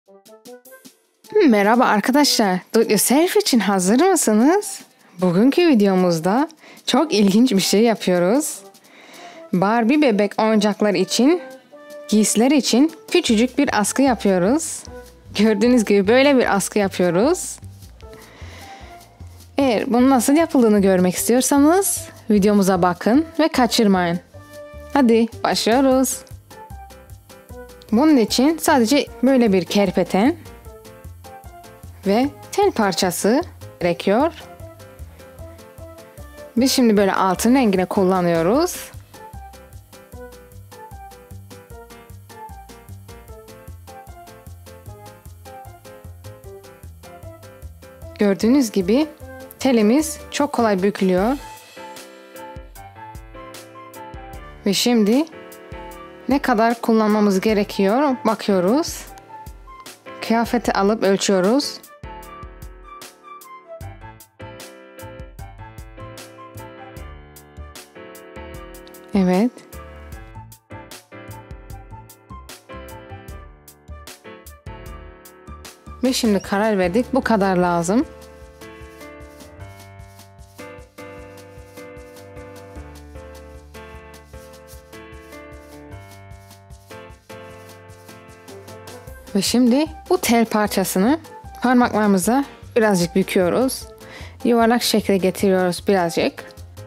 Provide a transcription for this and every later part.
Merhaba arkadaşlar, Do It Yourself için hazır mısınız? Bugünkü videomuzda çok ilginç bir şey yapıyoruz. Barbie bebek oyuncaklar için, giysiler için küçücük bir askı yapıyoruz. Gördüğünüz gibi böyle bir askı yapıyoruz. Eğer bunun nasıl yapıldığını görmek istiyorsanız videomuza bakın ve kaçırmayın. Hadi başlıyoruz. Bunun için sadece böyle bir kerpeten ve tel parçası gerekiyor. Biz şimdi böyle altın rengine kullanıyoruz. Gördüğünüz gibi telimiz çok kolay bükülüyor. Ve şimdi ne kadar kullanmamız gerekiyor bakıyoruz. Kıyafeti alıp ölçüyoruz. Evet. Ve şimdi karar verdik, bu kadar lazım. Ve şimdi bu tel parçasını parmaklarımıza birazcık büküyoruz. Yuvarlak şekle getiriyoruz birazcık.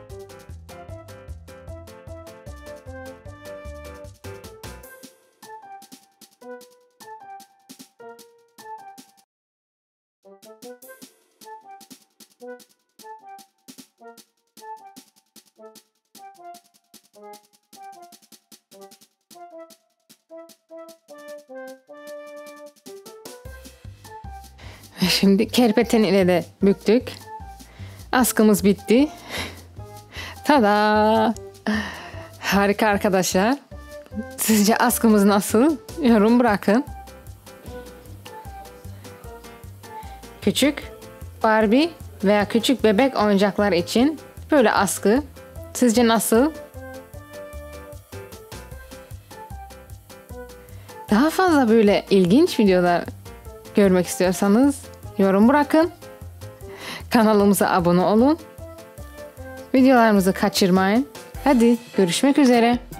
Şimdi kerpeten ile de büktük. Askımız bitti. Tada! Harika arkadaşlar. Sizce askımız nasıl? Yorum bırakın. Küçük Barbie veya küçük bebek oyuncaklar için böyle askı. Sizce nasıl? Daha fazla böyle ilginç videolar görmek istiyorsanız yorum bırakın. Kanalımıza abone olun. Videolarımızı kaçırmayın. Hadi görüşmek üzere.